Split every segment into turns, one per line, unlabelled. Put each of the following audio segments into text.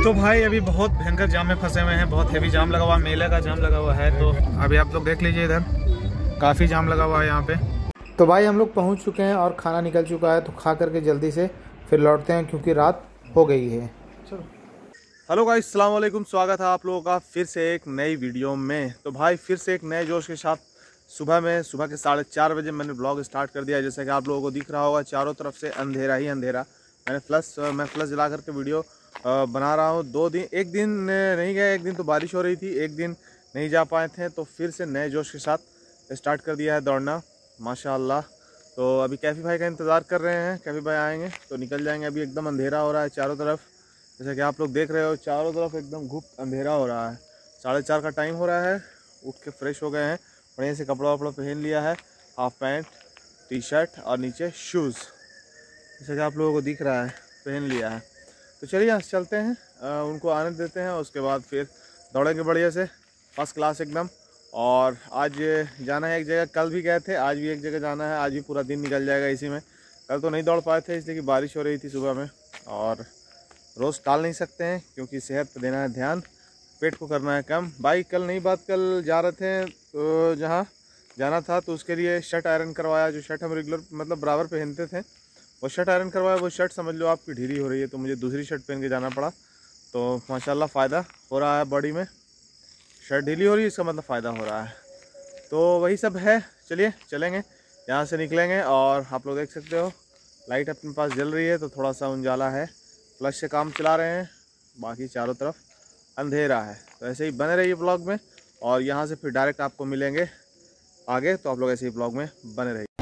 तो भाई अभी बहुत भयंकर जाम में फंसे हुए हैं, बहुत हैवी जाम लगा हुआ, मेले का जाम लगा हुआ है। तो अभी आप लोग देख लीजिए, इधर काफ़ी जाम लगा हुआ है यहाँ पे। तो भाई हम लोग पहुँच चुके हैं और खाना निकल चुका है, तो खा करके जल्दी से फिर लौटते हैं क्योंकि रात हो गई है। चलो। हेलो गाइस, अस्सलाम वालेकुम, स्वागत है आप लोगों का फिर से एक नई वीडियो में। तो भाई फिर से एक नए जोश के साथ सुबह के 4:30 बजे मैंने ब्लॉग स्टार्ट कर दिया। जैसा कि आप लोगों को दिख रहा होगा, चारों तरफ से अंधेरा ही अंधेरा। मैं फ्लैश जला करके वीडियो बना रहा हूँ। एक दिन नहीं गए, एक दिन तो बारिश हो रही थी, एक दिन नहीं जा पाए थे, तो फिर से नए जोश के साथ स्टार्ट कर दिया है दौड़ना, माशाल्लाह। तो अभी कैफ़ी भाई का इंतज़ार कर रहे हैं, कैफ़ी भाई आएंगे तो निकल जाएंगे। अभी एकदम अंधेरा हो रहा है चारों तरफ, जैसा कि आप लोग देख रहे हो, चारों तरफ एकदम घुप अंधेरा हो रहा है। 4:30 का टाइम हो रहा है। उठ के फ्रेश हो गए हैं, बढ़िया से कपड़ा वपड़ा पहन लिया है, हाफ पैंट, टी शर्ट और नीचे शूज़, जैसा कि आप लोगों को दिख रहा है, पहन लिया है। तो चलिए यहाँ से चलते हैं, उनको आने देते हैं, उसके बाद फिर दौड़ेंगे बढ़िया से, फर्स्ट क्लास एकदम। और आज जाना है एक जगह, कल भी गए थे, आज भी एक जगह जाना है। आज भी पूरा दिन निकल जाएगा इसी में। कल तो नहीं दौड़ पाए थे इसलिए कि बारिश हो रही थी सुबह में, और रोज़ टाल नहीं सकते हैं क्योंकि सेहत पर देना है ध्यान, पेट को करना है कम। भाई कल जा रहे थे तो जहाँ जाना था तो उसके लिए शर्ट आयरन करवाया। जो शर्ट हम रेगुलर मतलब बराबर पहनते थे, वो शर्ट आयरन करवाया। वो शर्ट समझ लो आपकी ढीली हो रही है, तो मुझे दूसरी शर्ट पहन के जाना पड़ा। तो माशाल्लाह फ़ायदा हो रहा है बॉडी में। शर्ट ढीली हो रही है, इसका मतलब फ़ायदा हो रहा है। तो वही सब है। चलिए चलेंगे, यहाँ से निकलेंगे। और आप लोग देख सकते हो लाइट अपने पास जल रही है, तो थोड़ा सा उजाला है, फ्लैश से काम चला रहे हैं, बाकी चारों तरफ अंधेरा है। तो ऐसे ही बने रहिए ब्लॉग में, और यहाँ से फिर डायरेक्ट आपको मिलेंगे आगे। तो आप लोग ऐसे ही ब्लॉग में बने रहिए।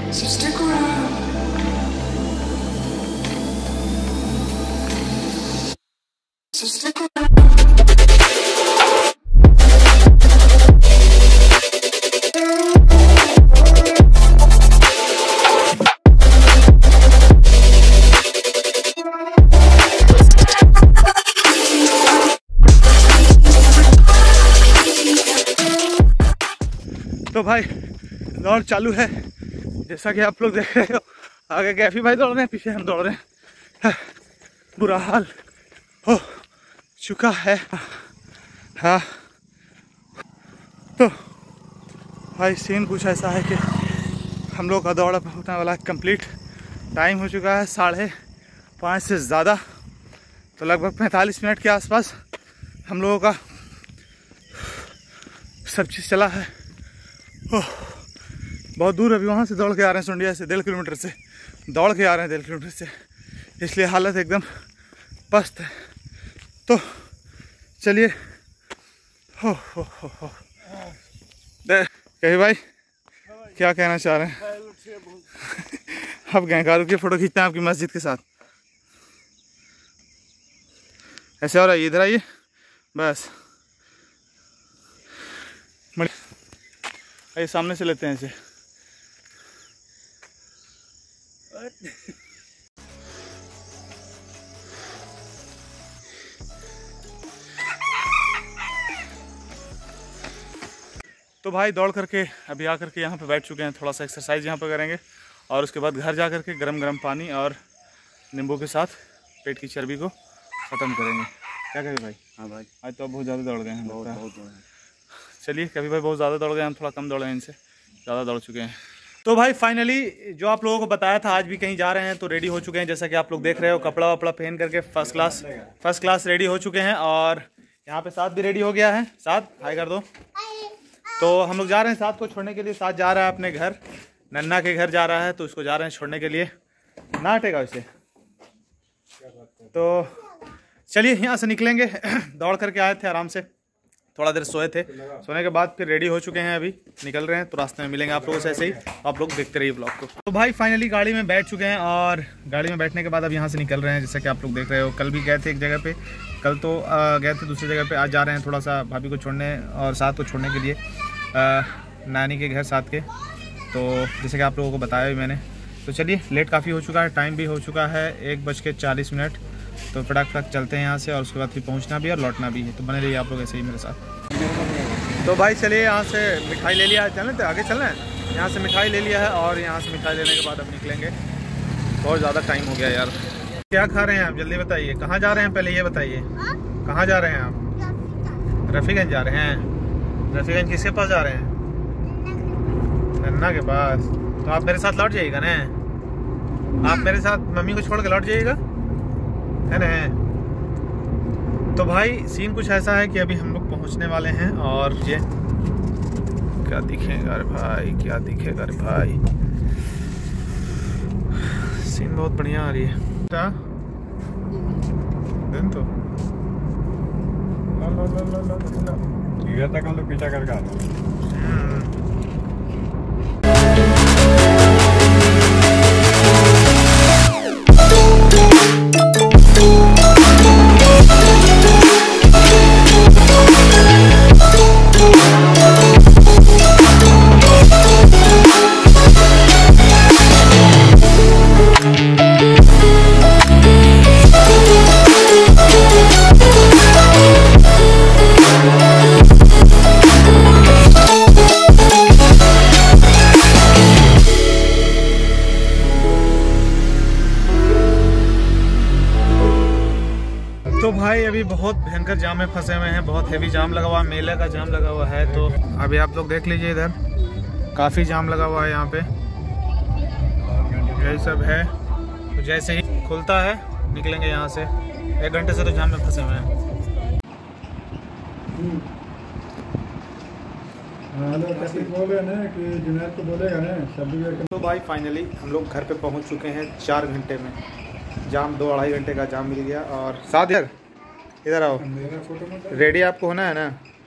तो भाई दौड़ चालू है, जैसा कि आप लोग देख रहे हो। आगे कैफी भाई दौड़ रहे हैं, पीछे हम दौड़ रहे हैं। बुरा हाल हो चुका है। हाँ, तो भाई सीन कुछ ऐसा है कि हम लोग का दौड़ होने वाला कंप्लीट। टाइम हो चुका है 5:30 से ज़्यादा, तो लगभग 45 मिनट के आसपास हम लोगों का सब चीज़ चला है। बहुत दूर अभी वहाँ से दौड़ के आ रहे हैं, सुंडिया से 1.5 किलोमीटर से दौड़ के आ रहे हैं, 1.5 किलोमीटर से, इसलिए हालत एकदम पस्त है। तो चलिए, हो कहीं भाई क्या कहना चाह रहे हैं? अब गैंकारू की फ़ोटो खींचते हैं आपकी मस्जिद के साथ। ऐसे हो रहा है, इधर आइए बस, ये सामने से लेते हैं इसे। तो भाई दौड़ करके अभी आकर के यहाँ पे बैठ चुके हैं, थोड़ा सा एक्सरसाइज यहाँ पे करेंगे, और उसके बाद घर जा कर के गरम पानी और नींबू के साथ पेट की चर्बी को ख़त्म करेंगे। क्या कहें भाई? हाँ भाई, आज तो बहुत ज़्यादा दौड़ गए हैं, बहुत। चलिए, कभी भाई बहुत ज़्यादा दौड़ गए, हम थोड़ा कम दौड़े हैं, इनसे ज़्यादा दौड़ चुके हैं। तो भाई फाइनली जो आप लोगों को बताया था, आज भी कहीं जा रहे हैं, तो रेडी हो चुके हैं। जैसा कि आप लोग देख रहे हो, कपड़ा वपड़ा पहन करके फर्स्ट क्लास रेडी हो चुके हैं। और यहाँ पे साथ भी रेडी हो गया है। साथ हाय कर दो। तो हम लोग जा रहे हैं साथ को छोड़ने के लिए। साथ जा रहा है अपने घर, नन्ना के घर जा रहा है, तो उसको जा रहे हैं छोड़ने के लिए। ना हटेगा उसे। तो चलिए यहाँ से निकलेंगे। दौड़ करके आए थे, आराम से थोड़ा देर सोए थे, सोने के बाद फिर रेडी हो चुके हैं, अभी निकल रहे हैं। तो रास्ते में मिलेंगे आप लोगों से, ऐसे ही आप लोग देखते रहिए ब्लॉग को। तो भाई फाइनली गाड़ी में बैठ चुके हैं, और गाड़ी में बैठने के बाद अब यहाँ से निकल रहे हैं। जैसा कि आप लोग देख रहे हो, कल भी गए थे एक जगह पे, कल तो गए थे दूसरी जगह पे, आज जा रहे हैं थोड़ा सा भाभी को छोड़ने और साथ को छोड़ने के लिए नानी के घर साथ के। तो जैसे कि आप लोगों को बताया भी मैंने। तो चलिए, लेट काफ़ी हो चुका है, टाइम भी हो चुका है 1:40। तो फटाक चलते हैं यहाँ से, और उसके बाद फिर पहुँचना भी और लौटना भी है। तो बने रहिए आप लोग ऐसे ही मेरे साथ। तो भाई चलिए, यहाँ से मिठाई ले लिया है, चलें तो आगे चलना है। यहाँ से मिठाई ले लिया है, और यहाँ से मिठाई लेने के बाद अब निकलेंगे। बहुत ज़्यादा टाइम हो गया यार। क्या खा रहे हैं आप, जल्दी बताइए। कहाँ जा रहे हैं पहले ये बताइए। कहाँ जा रहे हैं आप? रफीगंज जा रहे हैं। रफीगंज किसके पास जा रहे हैं? नन्ना के पास। तो आप मेरे साथ लौट जाइएगा ना? आप मेरे साथ मम्मी को छोड़ के लौट जाइएगा, है ना? तो भाई सीन कुछ ऐसा है कि अभी हम लोग पहुंचने वाले हैं और ये क्या दिखेगा रे भाई, क्या दिखेगा रे भाई। सीन बहुत बढ़िया आ रही है। दिन तो
पीछा करके
तो भाई अभी बहुत भयंकर जाम में फंसे हुए हैं, बहुत हैवी जाम लगा हुआ है, मेले का जाम लगा हुआ है। तो अभी आप लोग देख लीजिए, इधर काफ़ी जाम लगा हुआ है यहाँ पे, यही सब है। तो जैसे ही खुलता है निकलेंगे यहाँ से। 1 घंटे से तो जाम में फंसे हुए हैं। तो भाई फाइनली हम लोग घर पे पहुँच चुके हैं 4 घंटे में। जाम 2-2.5 घंटे का जाम मिल गया। और साथ इधर आओ, रेडी आपको होना है ना?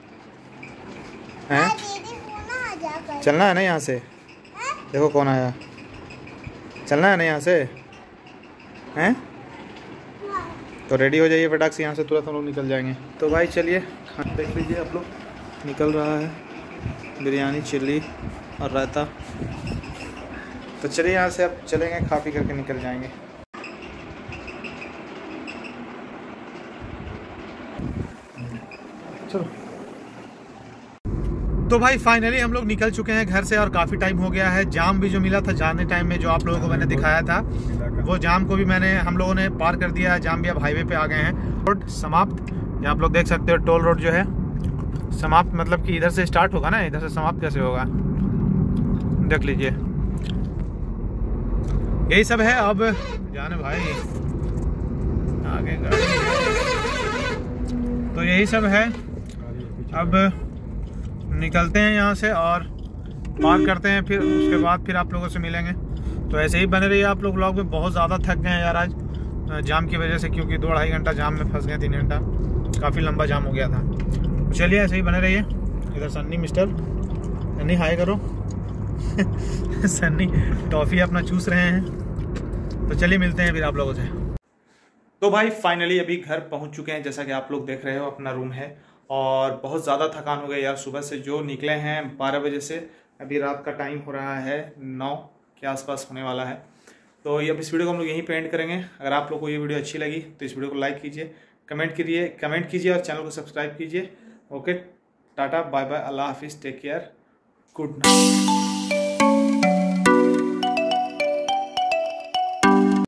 हैं? चलना है ना यहाँ से? देखो कौन आया। चलना है ना यहाँ से? हैं? तो रेडी हो जाइए फटाक से, यहाँ से तुरंत हम लोग निकल जाएंगे। तो भाई चलिए खाना देख लीजिए आप लोग, निकल रहा है बिरयानी, चिल्ली और रायता। तो चलिए यहाँ से अब चलेंगे, खा पी करके निकल जाएंगे। चलो। तो भाई फाइनली हम लोग निकल चुके हैं घर से और काफ़ी टाइम हो गया है। जाम भी जो मिला था जाने टाइम में, जो आप लोगों को मैंने दिखाया था, वो जाम को भी हम लोगों ने पार कर दिया है। जाम भी अब हाईवे पे आ गए हैं। रोड समाप्त, ये आप लोग देख सकते हो। टोल रोड जो है समाप्त, मतलब कि इधर से स्टार्ट होगा ना, इधर से समाप्त कैसे होगा देख लीजिए। यही सब है। अब जाने भाई आगे गाड़ी, तो यही सब है। अब निकलते हैं यहाँ से और पार करते हैं, फिर उसके बाद फिर आप लोगों से मिलेंगे। तो ऐसे ही बने रहिए आप लोग व्लॉग में। बहुत ज़्यादा थक गए हैं यार आज जाम की वजह से, क्योंकि 2-2.5 घंटा जाम में फंस गए, 3 घंटा काफ़ी लंबा जाम हो गया था। चलिए ऐसे ही बने रहिए। इधर सन्नी, मिस्टर सन्नी हाय करो। सन्नी टॉफ़ी अपना चूस रहे हैं। तो चलिए मिलते हैं फिर आप लोगों से। तो भाई फाइनली अभी घर पहुंच चुके हैं। जैसा कि आप लोग देख रहे हो, अपना रूम है और बहुत ज़्यादा थकान हो गई यार। सुबह से जो निकले हैं 12 बजे से, अभी रात का टाइम हो रहा है 9 के आसपास होने वाला है। तो ये अब इस वीडियो को हम लोग यहीं पे एंड करेंगे। अगर आप लोग को ये वीडियो अच्छी लगी तो इस वीडियो को लाइक कीजिए, कमेंट कीजिए और चैनल को सब्सक्राइब कीजिए। ओके, टाटा बाय बाय, अल्लाह हाफिज़, टेक केयर, गुड नाइट।